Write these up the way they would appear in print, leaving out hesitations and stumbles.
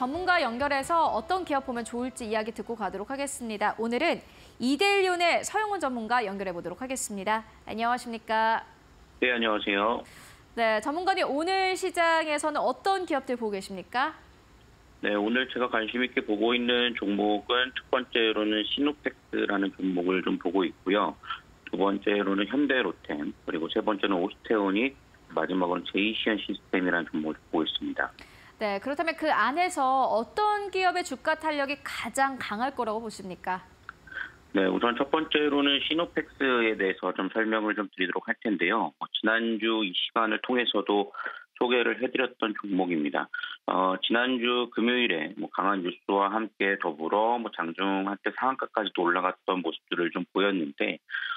전문가 연결해서 어떤 기업 보면 좋을지 이야기 듣고 가도록 하겠습니다. 오늘은 이데일리온의 서영훈 전문가 연결해 보도록 하겠습니다. 안녕하십니까? 네, 안녕하세요. 네, 전문가님 오늘 시장에서는 어떤 기업들 보고 계십니까? 네, 오늘 제가 관심 있게 보고 있는 종목은 첫 번째로는 시노펙스라는 종목을 좀 보고 있고요. 두 번째로는 현대로템, 그리고 세 번째는 오스테오닉, 마지막으로는 제이시안 시스템이라는 종목을 보고 있습니다. 네, 그렇다면 그 안에서 어떤 기업의 주가 탄력이 가장 강할 거라고 보십니까? 네, 우선 첫 번째로는 시노펙스에 대해서 좀 설명을 좀 드리도록 할 텐데요. 지난주 이 시간을 통해서도 소개를 해드렸던 종목입니다. 지난주 금요일에 강한 뉴스와 함께 더불어 장중 한때 상한가까지도 올라갔던 모습들을 좀 보였는데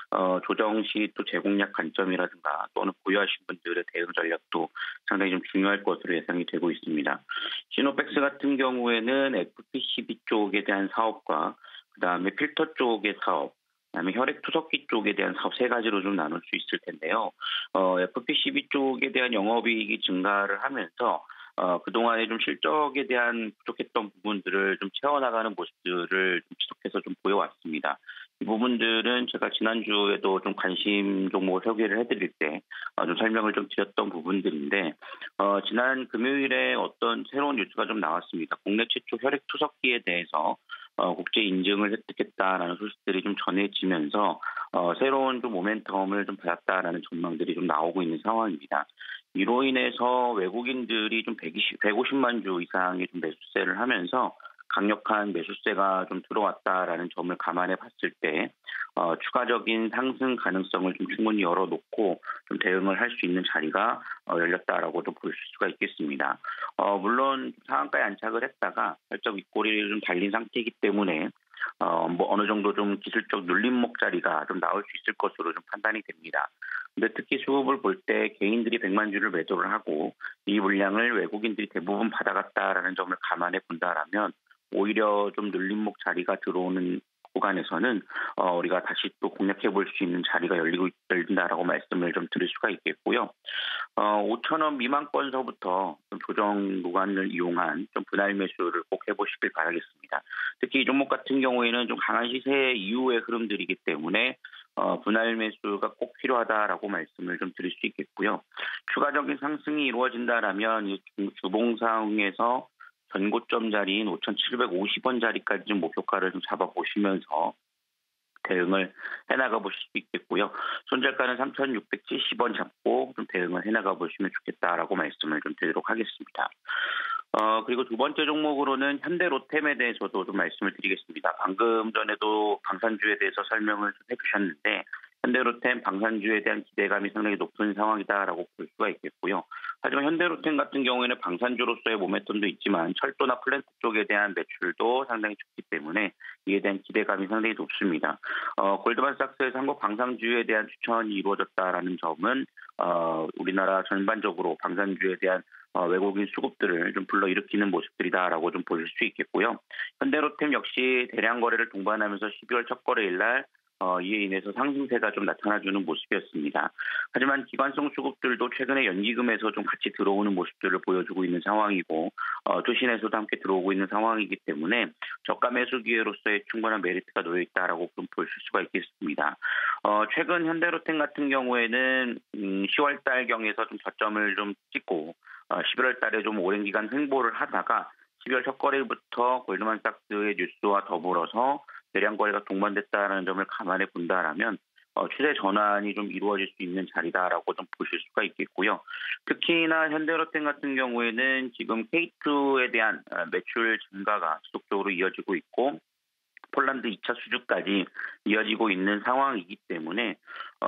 조정 시 또 재공략 관점이라든가 또는 보유하신 분들의 대응 전략도 상당히 좀 중요할 것으로 예상이 되고 있습니다. 시노펙스 같은 경우에는 FPCB 쪽에 대한 사업과 그다음에 필터 쪽의 사업, 그다음에 혈액 투석기 쪽에 대한 사업 세 가지로 좀 나눌 수 있을 텐데요. FPCB 쪽에 대한 영업이익이 증가를 하면서 그동안에 좀 실적에 대한 부족했던 부분들을 좀 채워나가는 모습들을 좀 지속해서 좀 보여왔습니다. 이 부분들은 제가 지난주에도 좀 관심 종목을 소개를 해드릴 때 좀 설명을 좀 드렸던 부분들인데 지난 금요일에 어떤 새로운 뉴스가 좀 나왔습니다. 국내 최초 혈액 투석기에 대해서 국제 인증을 획득했다라는 소식들이 좀 전해지면서 새로운 좀 모멘텀을 좀 받았다라는 전망들이 좀 나오고 있는 상황입니다. 이로 인해서 외국인들이 좀 150만 주 이상의 좀 매수세를 하면서 강력한 매수세가 좀 들어왔다라는 점을 감안해 봤을 때 추가적인 상승 가능성을 좀 충분히 열어놓고 좀 대응을 할 수 있는 자리가 열렸다라고도 볼 수가 있겠습니다. 물론 상한가에 안착을 했다가 살짝 윗꼬리를 좀 달린 상태이기 때문에 어느 정도 좀 기술적 눌림목 자리가 좀 나올 수 있을 것으로 좀 판단이 됩니다. 근데 특히 수급을 볼 때 개인들이 100만 주를 매도를 하고 이 물량을 외국인들이 대부분 받아갔다라는 점을 감안해 본다라면 오히려 좀 눌림목 자리가 들어오는 구간에서는 우리가 다시 또 공략해 볼 수 있는 자리가 열린다라고 말씀을 좀 드릴 수가 있겠고요. 5,000원 미만권서부터 좀 조정 구간을 이용한 좀 분할 매수를 꼭 해보시길 바라겠습니다. 특히 이 종목 같은 경우에는 좀 강한 시세 이후의 흐름들이기 때문에 분할 매수가 꼭 필요하다라고 말씀을 좀 드릴 수 있겠고요. 추가적인 상승이 이루어진다라면 이 주봉상에서 전고점 자리인 5,750원 자리까지 좀 목표가를 좀 잡아보시면서 대응을 해나가 보실 수 있겠고요. 손절가는 3,670원 잡고 좀 대응을 해나가 보시면 좋겠다라고 말씀을 좀 드리도록 하겠습니다. 그리고 두 번째 종목으로는 현대로템에 대해서도 좀 말씀을 드리겠습니다. 방금 전에도 방산주에 대해서 설명을 좀 해주셨는데 현대로템 방산주에 대한 기대감이 상당히 높은 상황이다라고 볼 수가 있겠고요. 하지만 현대로템 같은 경우에는 방산주로서의 모멘텀도 있지만 철도나 플랜트 쪽에 대한 매출도 상당히 좋기 때문에 이에 대한 기대감이 상당히 높습니다. 골드만삭스에서 한국 방산주에 대한 추천이 이루어졌다라는 점은 우리나라 전반적으로 방산주에 대한 외국인 수급들을 좀 불러일으키는 모습들이다라고 좀 보실 수 있겠고요. 현대로템 역시 대량 거래를 동반하면서 12월 첫 거래일 날 이에 인해서 상승세가 좀 나타나주는 모습이었습니다. 하지만 기관성 수급들도 최근에 연기금에서 좀 같이 들어오는 모습들을 보여주고 있는 상황이고 투신에서도 함께 들어오고 있는 상황이기 때문에 저가 매수 기회로서의 충분한 메리트가 놓여 있다라고 좀 볼 수가 있겠습니다. 최근 현대로템 같은 경우에는 10월 달경에서 좀 저점을 좀 찍고 11월 달에 좀 오랜 기간 횡보를 하다가 12월 첫 거래일부터 골드만삭스의 뉴스와 더불어서 대량 거래가 동반됐다는 점을 감안해 본다라면 추세 전환이 좀 이루어질 수 있는 자리다라고 좀 보실 수가 있겠고요. 특히나 현대로템 같은 경우에는 지금 K2에 대한 매출 증가가 지속적으로 이어지고 있고 폴란드 2차 수주까지 이어지고 있는 상황이기 때문에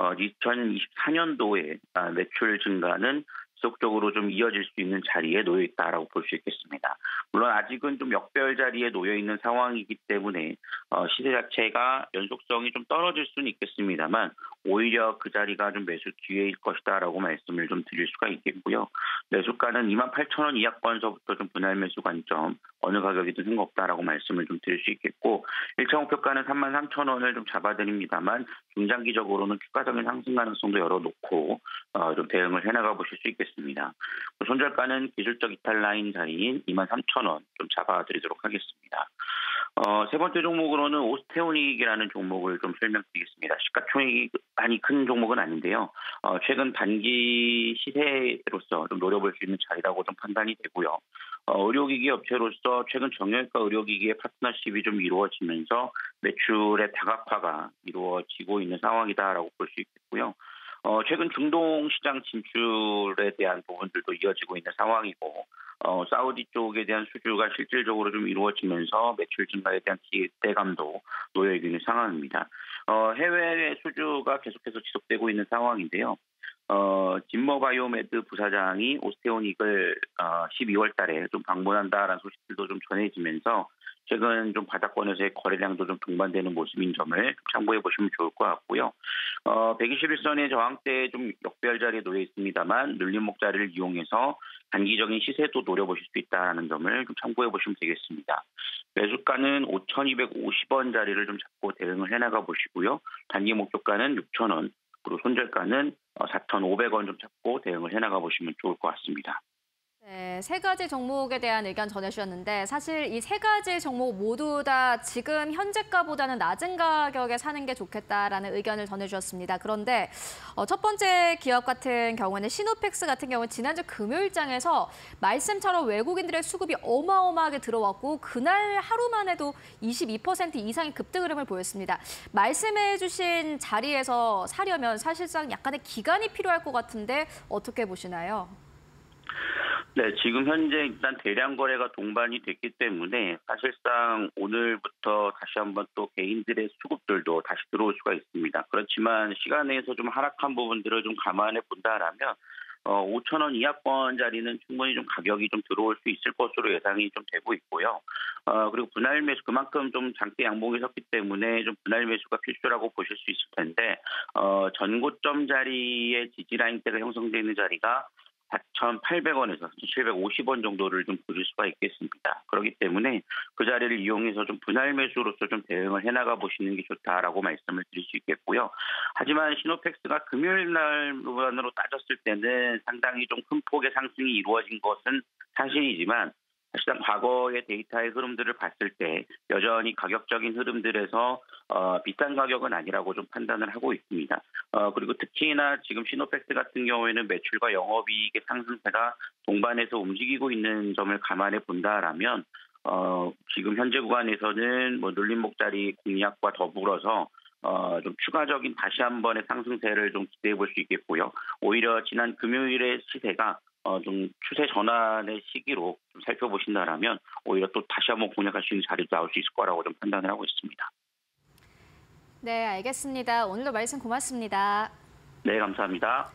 2024년도에 매출 증가는 지속적으로 좀 이어질 수 있는 자리에 놓여 있다라고 볼 수 있겠습니다. 물론 아직은 좀 역별 자리에 놓여 있는 상황이기 때문에 시세 자체가 연속성이 좀 떨어질 수는 있겠습니다만 오히려 그 자리가 좀 매수 기회일 것이다라고 말씀을 좀 드릴 수가 있겠고요. 매수가는 28,000원 이하권서부터 좀 분할 매수 관점, 어느 가격이든 상관없다라고 말씀을 좀 드릴 수 있겠고, 1차 목표가는 33,000원을 좀 잡아드립니다만 중장기적으로는 추가적인 상승 가능성도 열어놓고 좀 대응을 해나가 보실 수 있겠습니다. 손절가는 기술적 이탈 라인 자리인 23,000원 좀 잡아드리도록 하겠습니다. 세 번째 종목으로는 오스테오닉이라는 종목을 좀 설명드리겠습니다. 시가총액이 큰 종목은 아닌데요. 최근 단기 시세로서 좀 노려볼 수 있는 자리라고 좀 판단이 되고요. 의료기기 업체로서 최근 정형외과 의료기기의 파트너십이 좀 이루어지면서 매출의 다각화가 이루어지고 있는 상황이다라고 볼 수 있겠고요. 최근 중동 시장 진출에 대한 부분들도 이어지고 있는 상황이고, 사우디 쪽에 대한 수주가 실질적으로 좀 이루어지면서 매출 증가에 대한 기대감도 놓여 있는 상황입니다. 해외 수주가 계속해서 지속되고 있는 상황인데요. 진머바이오메드 부사장이 오스테오닉을 12월 달에 좀 방문한다라는 소식들도 좀 전해지면서 최근 좀 바닥권에서의 거래량도 좀 동반되는 모습인 점을 참고해 보시면 좋을 것 같고요. 121선의 저항대에 좀 역배열 자리에 놓여 있습니다만 눌림목 자리를 이용해서 단기적인 시세도 노려보실 수 있다는 점을 좀 참고해 보시면 되겠습니다. 매수가는 5,250원 자리를 좀 잡고 대응을 해나가 보시고요. 단기 목표가는 6,000원, 그리고 손절가는 4,500원 좀 잡고 대응을 해나가 보시면 좋을 것 같습니다. 네, 세 가지 종목에 대한 의견 전해주셨는데 사실 이 세 가지 종목 모두 다 지금 현재가보다는 낮은 가격에 사는 게 좋겠다라는 의견을 전해주셨습니다. 그런데 첫 번째 기업 같은 경우는 시노펙스 같은 경우는 지난주 금요일장에서 말씀처럼 외국인들의 수급이 어마어마하게 들어왔고 그날 하루만 해도 22% 이상의 급등 흐름을 보였습니다. 말씀해 주신 자리에서 사려면 사실상 약간의 기간이 필요할 것 같은데 어떻게 보시나요? 네, 지금 현재 일단 대량 거래가 동반이 됐기 때문에 사실상 오늘부터 다시 한번 또 개인들의 수급들도 다시 들어올 수가 있습니다. 그렇지만 시간에서 좀 하락한 부분들을 좀 감안해 본다라면 5,000원 이하권 자리는 충분히 좀 가격이 좀 들어올 수 있을 것으로 예상이 좀 되고 있고요. 그리고 분할 매수 그만큼 좀 장대 양봉이 섰기 때문에 좀 분할 매수가 필수라고 보실 수 있을 텐데 전고점 자리의 지지 라인대가 형성되어 있는 자리가 4,800원에서 750원 정도를 좀 보실 수가 있겠습니다. 그렇기 때문에 그 자리를 이용해서 좀 분할 매수로서 좀 대응을 해나가 보시는 게 좋다라고 말씀을 드릴 수 있겠고요. 하지만 시노펙스가 금요일 날으로 따졌을 때는 상당히 좀 큰 폭의 상승이 이루어진 것은 사실이지만 사실상 과거의 데이터의 흐름들을 봤을 때 여전히 가격적인 흐름들에서 비싼 가격은 아니라고 좀 판단을 하고 있습니다. 그리고 특히나 지금 시노펙스 같은 경우에는 매출과 영업이익의 상승세가 동반해서 움직이고 있는 점을 감안해 본다라면 지금 현재 구간에서는 뭐 눌림목 자리 공략과 더불어서 좀 추가적인 다시 한 번의 상승세를 좀 기대해 볼 수 있겠고요. 오히려 지난 금요일의 시세가 좀 추세 전환의 시기로 좀 살펴보신다라면 오히려 또 다시 한번 공략할 수 있는 자리도 나올 수 있을 거라고 좀 판단을 하고 있습니다. 네, 알겠습니다. 오늘도 말씀 고맙습니다. 네, 감사합니다.